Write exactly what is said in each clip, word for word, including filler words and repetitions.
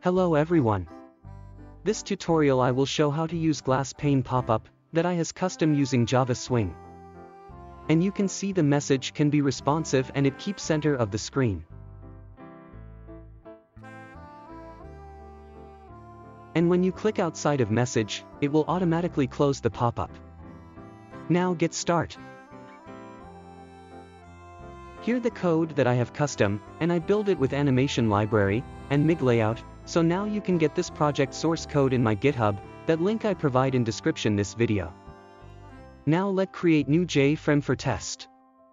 Hello everyone. This tutorial I will show how to use GlassPane Popup that I has custom using Java Swing. And you can see the message can be responsive and it keeps center of the screen. And when you click outside of message, it will automatically close the pop-up. Now get start. Here the code that I have custom, and I build it with animation library and miglayout. So now you can get this project source code in my GitHub, that link I provide in description this video. Now let create new JFrame for test.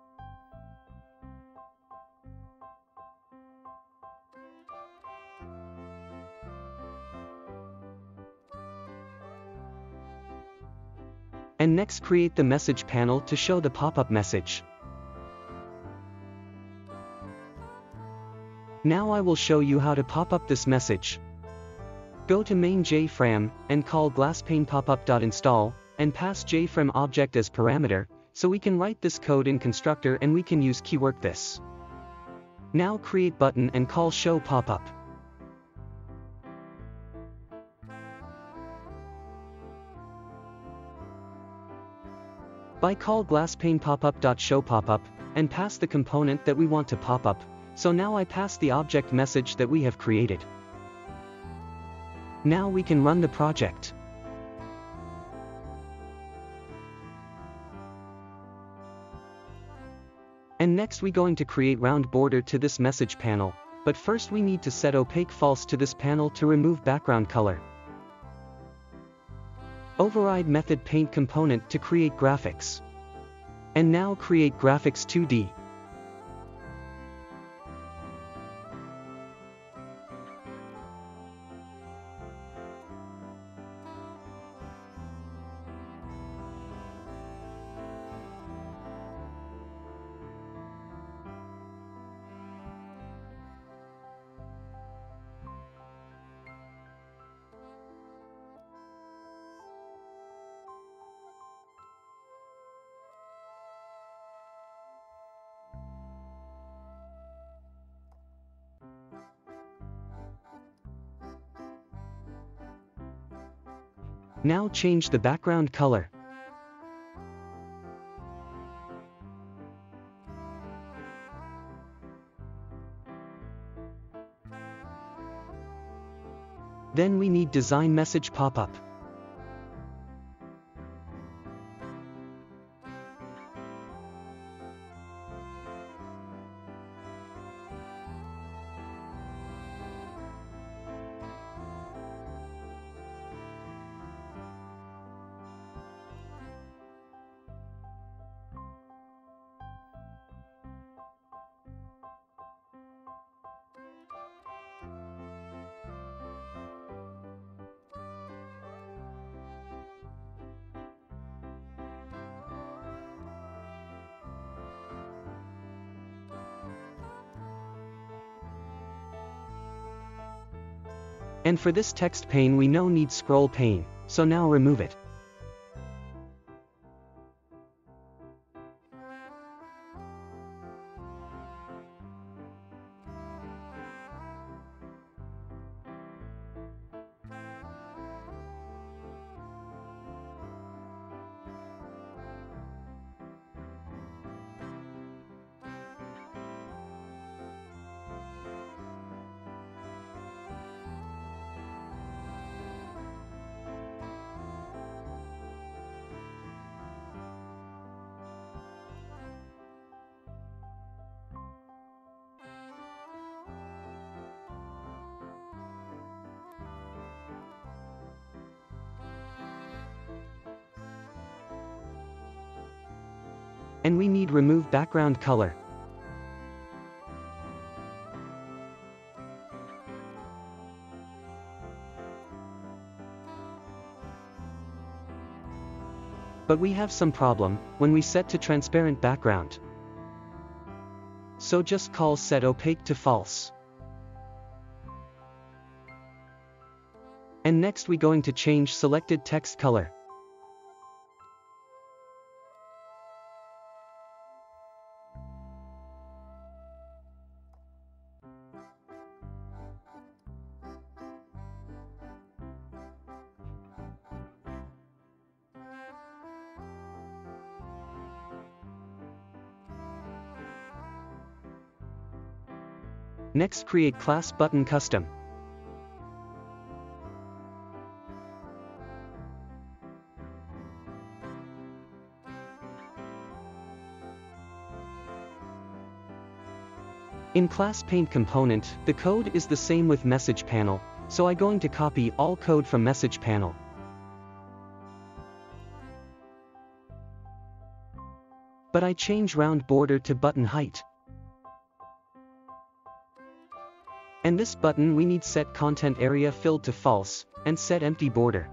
And next create the message panel to show the pop-up message. Now I will show you how to pop up this message. Go to main JFrame, and call GlassPane Popup.install, and pass JFrame object as parameter, so we can write this code in constructor and we can use keyword this. Now create button and call show popup. By call GlassPane Popup.showPopup, and pass the component that we want to pop up. So now I pass the object message that we have created. Now we can run the project. And next we going to create round border to this message panel, but first we need to set opaque false to this panel to remove background color. Override method paint component to create graphics. And now create graphics two D. Now change the background color. Then we need design message pop-up. And for this text pane we no need scroll pane, so now remove it. And we need remove background color. But we have some problem when we set to transparent background. So just call set opaque to false. And next we going to change selected text color. Next, create class button custom. In GlassPane component, the code is the same with message panel, so I'm going to copy all code from message panel. But I change round border to button height. And this button we need set content area filled to false, and set empty border.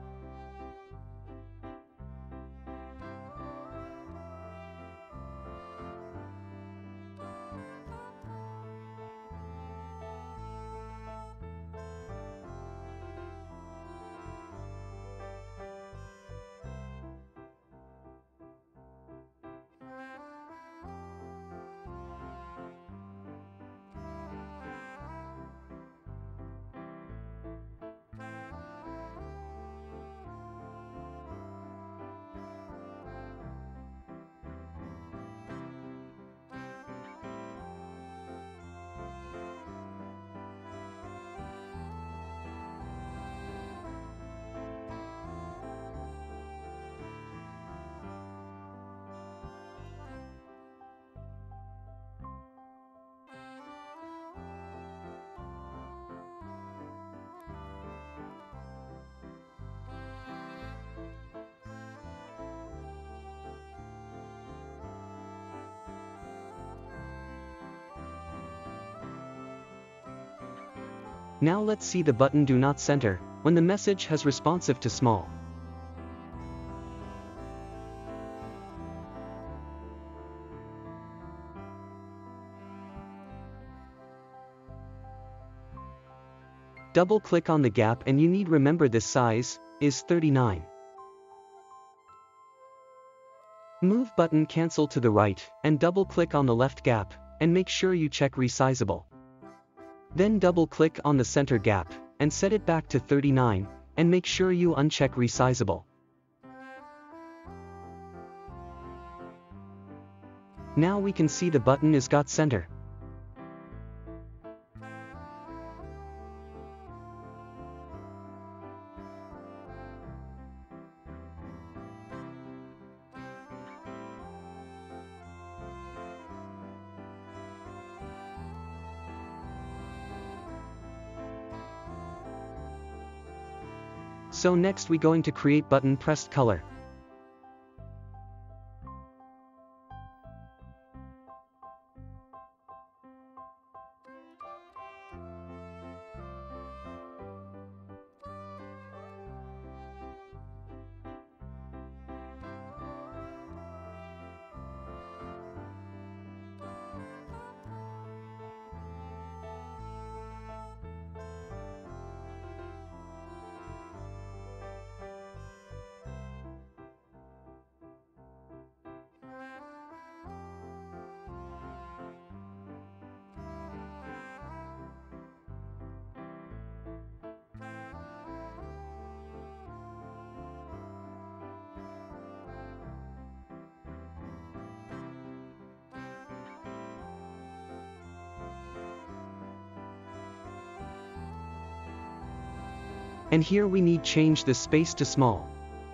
Now let's see the button do not center, when the message has responsive to small. Double click on the gap and you need remember this size is thirty-nine. Move button cancel to the right and double click on the left gap and make sure you check resizable. Then double click on the center gap and set it back to thirty-nine and make sure you uncheck resizable. Now we can see the button is got center. So next we going to create button pressed color. And here we need change the space to small.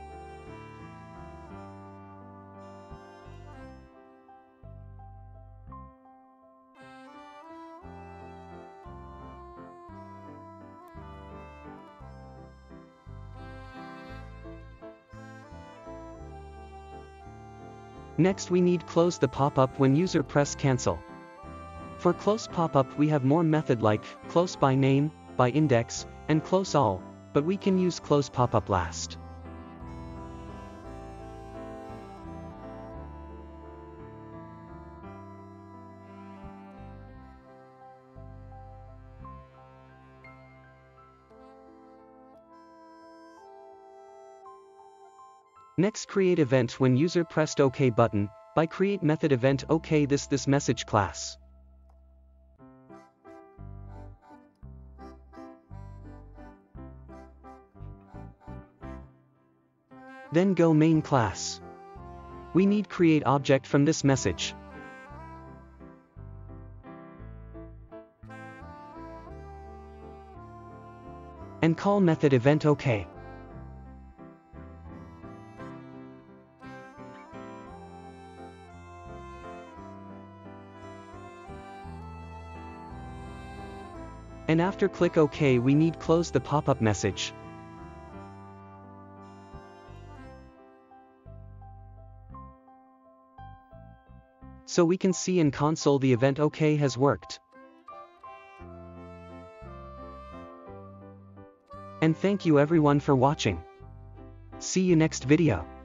Next we need close the pop-up when user press cancel. For close pop-up we have more method like close by name, by index, and close all, but we can use close pop-up last. Next create event when user pressed OK button, by create method event OK this this message class. Then go main class. We need create object from this message. and call method event OK. And after click OK, we need close the pop-up message. So we can see in console the event OK has worked. And thank you everyone for watching. See you next video.